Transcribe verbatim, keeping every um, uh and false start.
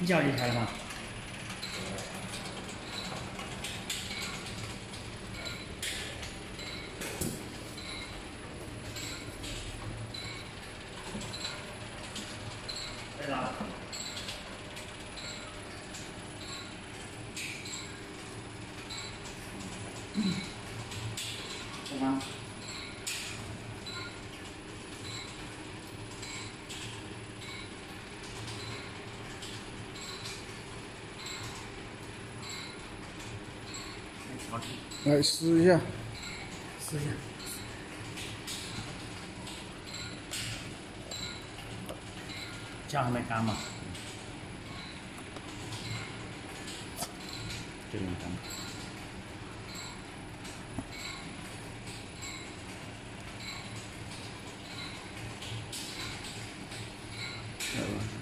较厉害了吗？对了。什么？ 来试一下， 试一下。酱还没干嘛？这边干。 来吧。